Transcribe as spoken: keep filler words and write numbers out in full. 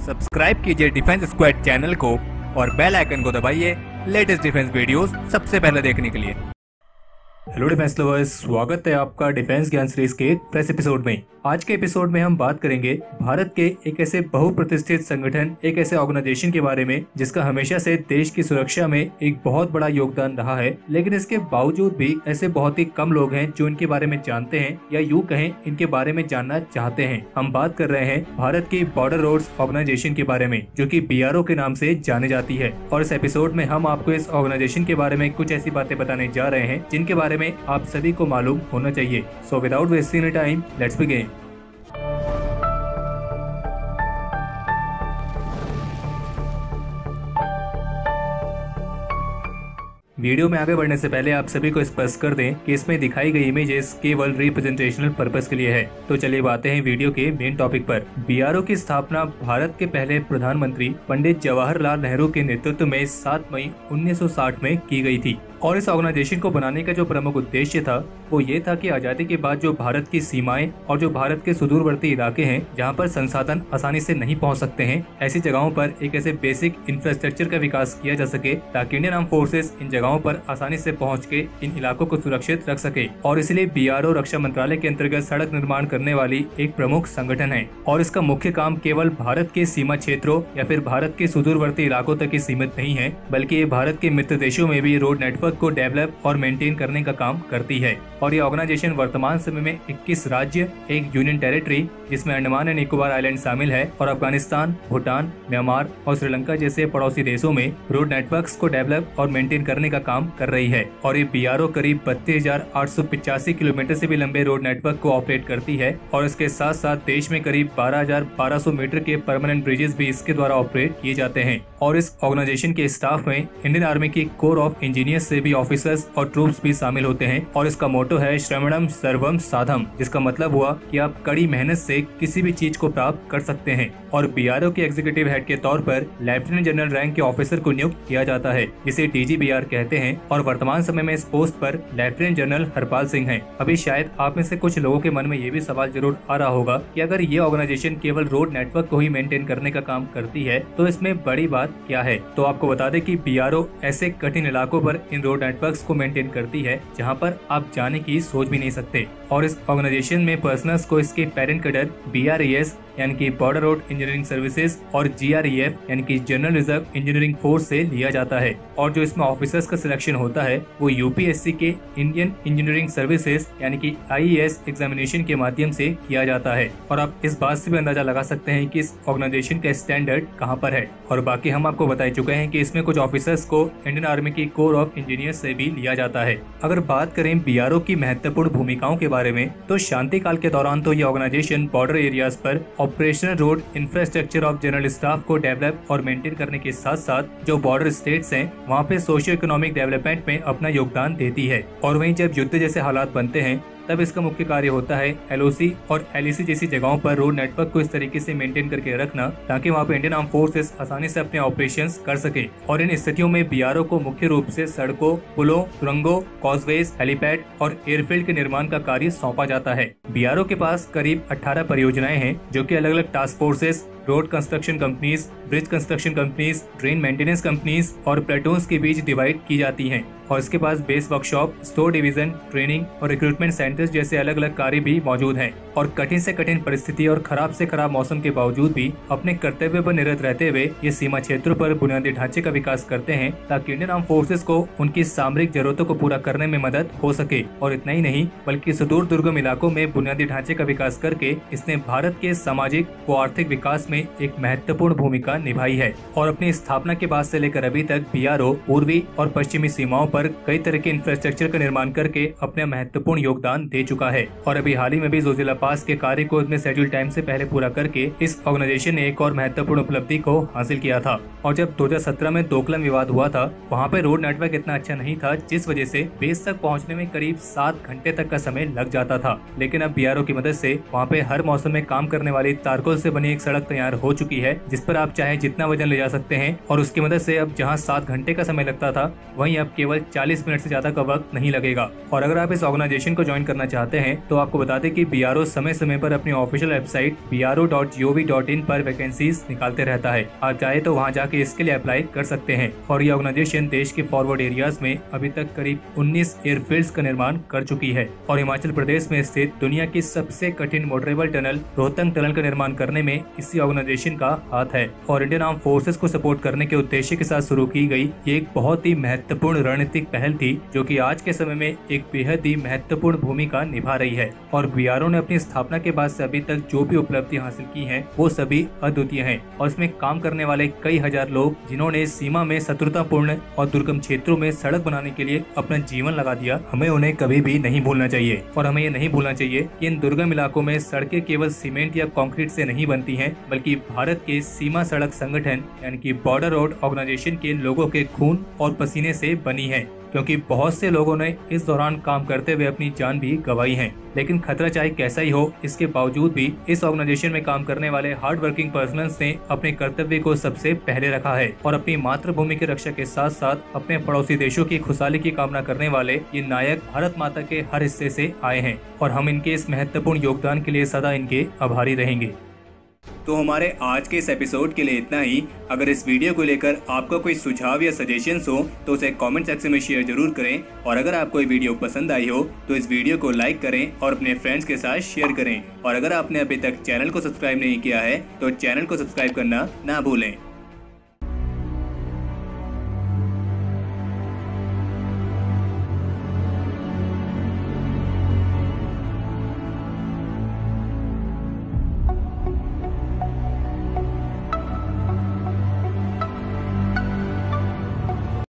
Subscribe कीजिए defence squad channel को और बेल आइकन को दबाइए लेटेस्ट डिफेंस वीडियोस सबसे पहले देखने के लिए। हेलो डिफेंस लवर्स, स्वागत है आपका डिफेंस ज्ञान सीरीज के प्रेस एपिसोड में। आज के एपिसोड में हम बात करेंगे भारत के एक ऐसे बहुप्रतिष्ठित संगठन, एक ऐसे ऑर्गेनाइजेशन के बारे में जिसका हमेशा से देश की सुरक्षा में एक बहुत बड़ा योगदान रहा है, लेकिन इसके बावजूद भी ऐसे बहुत ही कम लोग हैं जो इनके बारे में जानते हैं या यूं कहें इनके बारे में जानना चाहते हैं। हम बात कर रहे हैं भारत की बॉर्डर रोड्स ऑर्गेनाइजेशन के बारे में, जो कि बी आर ओ के नाम से जाने जाती है। और इस एपिसोड में हम आपको इस ऑर्गेनाइजेशन के बारे में कुछ ऐसी बातें बताने जा रहे हैं जिनके बारे में आप सभी को मालूम होना चाहिए। So without wasting any time, let's begin. Video में आगे बढ़ने से पहले आप सभी को स्पष्ट कर दें कि इसमें दिखाई गई इमेजेस केवल रिप्रेजेंटेशनल पर्पस के लिए है। तो चलिए बातें हैं वीडियो के मेन टॉपिक पर। बी आर ओ की स्थापना भारत के पहले प्रधानमंत्री पंडित जवाहरलाल नेहरू के नेतृत्व में सात मई उन्नीस सौ साठ में की गई थी। और इस ऑर्गेनाइजेशन को बनाने का जो प्रमुख उद्देश्य था वो ये था कि आजादी के बाद जो भारत की सीमाएं और जो भारत के सुदूरवर्ती इलाके हैं जहां पर संसाधन आसानी से नहीं पहुंच सकते हैं, ऐसी जगहों पर एक ऐसे बेसिक इंफ्रास्ट्रक्चर का विकास किया जा सके ताकि इंडियन आर्म फोर्सेस इन जगहों पर आसानी से पहुंच के इन इलाकों को सुरक्षित रख सके। और इसलिए बी आर ओ रक्षा मंत्रालय के अंतर्गत सड़क निर्माण करने वाली एक प्रमुख संगठन है। और इसका मुख्य काम केवल भारत के सीमा क्षेत्रों या फिर भारत के सुदूरवर्ती इलाकों तक ही सीमित नहीं है, बल्कि ये भारत के मित्र देशों में भी रोड नेटवर्क को डेवलप और मेंटेन करने का काम करती है। और ये ऑर्गेनाइजेशन वर्तमान समय में इक्कीस राज्य, एक यूनियन टेरिटरी जिसमें अंडमान एंड निकोबार आइलैंड शामिल है, और अफगानिस्तान, भूटान, म्यांमार और श्रीलंका जैसे पड़ोसी देशों में रोड नेटवर्क्स को डेवलप और मेंटेन करने का काम कर रही है। और ये बी आर ओ करीब बत्तीस हजार आठ सौ पिचासी किलोमीटर से भी लंबे रोड नेटवर्क को ऑपरेट करती है। और इसके साथ साथ देश में करीब बारह हजार बारह सौ मीटर के परमानेंट ब्रिजेस भी इसके द्वारा ऑपरेट किए जाते हैं। और इस ऑर्गेनाइजेशन के स्टाफ में इंडियन आर्मी की कोर ऑफ इंजीनियर्स से भी ऑफिसर्स और ट्रूप्स भी शामिल होते हैं। और इसका मोटो है श्रमणम सर्वम साधम, जिसका मतलब हुआ कि आप कड़ी मेहनत से किसी भी चीज को प्राप्त कर सकते हैं। और बी आर ओ के एग्जीक्यूटिव हेड के तौर पर लेफ्टिनेंट जनरल रैंक के ऑफिसर को नियुक्त किया जाता है, जिसे डी जी बी आर कहते हैं। और वर्तमान समय में इस पोस्ट पर लेफ्टिनेंट जनरल हरपाल सिंह हैं। अभी शायद आप में से कुछ लोगों के मन में ये भी सवाल जरूर आ रहा होगा कि अगर ये ऑर्गेनाइजेशन केवल रोड नेटवर्क को ही मेंटेन करने का काम करती है तो इसमें बड़ी बात क्या है। तो आपको बता दें कि बी आर ओ ऐसे कठिन इलाकों पर इन रोड नेटवर्क्स को मेंटेन करती है जहां पर आप जाने की सोच भी नहीं सकते। और इस ऑर्गेनाइजेशन में पर्सनल्स को इसके parent cadre B R E S यानी कि बॉर्डर रोड इंजीनियरिंग सर्विसेज और जी आर ई एफ यानी कि जनरल रिजर्व इंजीनियरिंग फोर्स से लिया जाता है। और जो इसमें ऑफिसर्स का सिलेक्शन होता है वो यू पी एस सी के इंडियन इंजीनियरिंग सर्विसेज यानी कि आई ई एस एग्जामिनेशन के माध्यम से किया जाता है। और आप इस बात से भी अंदाजा लगा सकते हैं कि इस ऑर्गेनाइजेशन का स्टैंडर्ड कहां पर है। और बाकी हम आपको बता चुके हैं कि इसमें कुछ ऑफिसर्स को इंडियन आर्मी की कोर ऑफ इंजीनियर्स से भी लिया जाता है। अगर बात करें बी आर ओ की महत्वपूर्ण भूमिकाओं के बारे में तो शांति काल के दौरान तो ये ऑर्गेनाइजेशन बॉर्डर एरियाज पर operational road infrastructure of general staff को डेवलप और मेंटेन करने के साथ साथ जो बॉर्डर स्टेट्स हैं वहाँ पे सोशियो इकोनॉमिक डेवलपमेंट में अपना योगदान देती है। और वहीं जब युद्ध जैसे हालात बनते हैं तब इसका मुख्य कार्य होता है एल ओ सी और एल ई सी जैसी जगहों पर रोड नेटवर्क को इस तरीके से मेंटेन करके रखना ताकि वहाँ पे इंडियन आर्म फोर्सेस आसानी से अपने ऑपरेशंस कर सके। और इन स्थितियों में बी आर ओ को मुख्य रूप से सड़कों, पुलों, सुरंगों, कॉजवेज, हेलीपैड और एयरफील्ड के निर्माण का कार्य सौंपा जाता है। बी आर ओ के पास करीब अठारह परियोजनाएं हैं जो कि अलग अलग task forces, road construction companies, bridge construction companies, train maintenance companies और प्लेटून्स के बीच डिवाइड की जाती हैं। और इसके पास base workshop, store division, training और रिक्रूटमेंट सेंटर्स जैसे अलग अलग कार्य भी मौजूद हैं। और कठिन से कठिन परिस्थिति और खराब से खराब मौसम के बावजूद भी अपने कर्तव्य पर निरत रहते हुए ये सीमा क्षेत्रों पर बुनियादी ढांचे का विकास करते हैं ताकि इंडियन आर्म फोर्सेस को उनकी सामरिक जरूरतों को पूरा करने में मदद हो सके। और इतना ही नहीं बल्कि सुदूर दुर्गम इलाकों में बुनियादी ढांचे का विकास करके इसने भारत के सामाजिक व आर्थिक विकास में एक महत्वपूर्ण भूमिका निभाई है। और अपनी स्थापना के बाद से लेकर अभी तक बी आर ओ पूर्वी और पश्चिमी सीमाओं पर कई तरह के इंफ्रास्ट्रक्चर का निर्माण करके अपने महत्वपूर्ण योगदान दे चुका है। और अभी हाल ही में भी जोजिला पास के कार्य को अपने शेड्यूल टाइम से पहले पूरा करके इस ऑर्गेनाइजेशन ने एक और महत्वपूर्ण उपलब्धि को हासिल किया था। और जब दो हजार सत्रह में दोकलम विवाद हुआ था वहाँ पे रोड नेटवर्क इतना अच्छा नहीं था, जिस वजह से बेस तक पहुँचने में करीब सात घंटे तक का समय लग जाता था। लेकिन अब बी आर ओ की मदद से वहाँ पे हर मौसम में काम करने वाली तारकोल से बनी एक सड़क तैयार हो चुकी है जिस पर आप चाहे जितना वजन ले जा सकते हैं। और उसकी मदद से अब जहाँ सात घंटे का समय लगता था वहीं अब केवल चालीस मिनट से ज्यादा का वक्त नहीं लगेगा। और अगर आप इस ऑर्गेनाइजेशन को ज्वाइन करना चाहते हैं तो आपको बता दें कि बी आर ओ समय समय पर अपनी official website B R O dot G O V dot in पर वैकेंसीज निकालते रहता है। आप चाहे तो वहाँ जाके इसके लिए अप्लाई कर सकते हैं। और ये ऑर्गेनाइजेशन देश के फॉरवर्ड एरियाज में अभी तक करीब उन्नीस एयरफील्ड्स का निर्माण कर चुकी है और हिमाचल प्रदेश में स्थित दुनिया की सबसे कठिन मोटरेबल टनल रोहतंग टनल का निर्माण करने में इसी ऑर्गेनाइजेशन का हाथ है। और इंडियन आर्म फोर्सेस को सपोर्ट करने के उद्देश्य के साथ शुरू की गई ये एक बहुत ही महत्वपूर्ण रणनीतिक पहल थी, जो कि आज के समय में एक बेहद ही महत्वपूर्ण भूमिका निभा रही है। और बी आर ओ ने अपनी स्थापना के बाद से अभी तक जो भी उपलब्धि हासिल की है वो सभी अद्वितीय हैं। और इसमें काम करने वाले कई हजार लोग जिन्होंने सीमा में शत्रुतापूर्ण और दुर्गम क्षेत्रों में सड़क बनाने के लिए अपना जीवन लगा दिया, हमें उन्हें कभी भी नहीं भूलना चाहिए। और हमें ये नहीं भूलना चाहिए कि इन दुर्गम इलाकों में सड़कें केवल सीमेंट या कंक्रीट से नहीं बनती हैं, बल्कि भारत के सीमा सड़क संगठन यानी कि बॉर्डर रोड ऑर्गेनाइजेशन के लोगों के खून और पसीने से बनी है। क्योंकि बहुत से लोगों ने इस दौरान काम करते हुए अपनी जान भी गंवाई है। लेकिन खतरा चाहे कैसा ही हो, इसके बावजूद भी इस ऑर्गेनाइजेशन में काम करने वाले हार्ड वर्किंग पर्सनल्स ने अपने कर्तव्य को सबसे पहले रखा है और अपनी मातृभूमि की रक्षा के साथ साथ अपने पड़ोसी देशों की खुशहाली की कामना करने वाले ये नायक भारत माता के हर हिस्से से आए हैं और हम इनके इस महत्वपूर्ण योगदान के लिए सदा इनके आभारी रहेंगे। तो हमारे आज के इस एपिसोड के लिए इतना ही। अगर इस वीडियो को लेकर आपका कोई सुझाव या सजेशंस हो तो उसे कमेंट सेक्शन में शेयर जरूर करें। और अगर आपको ये वीडियो पसंद आई हो तो इस वीडियो को लाइक करें और अपने फ्रेंड्स के साथ शेयर करें। और अगर आपने अभी तक चैनल को सब्सक्राइब नहीं किया है तो चैनल को सब्सक्राइब करना ना भूलें।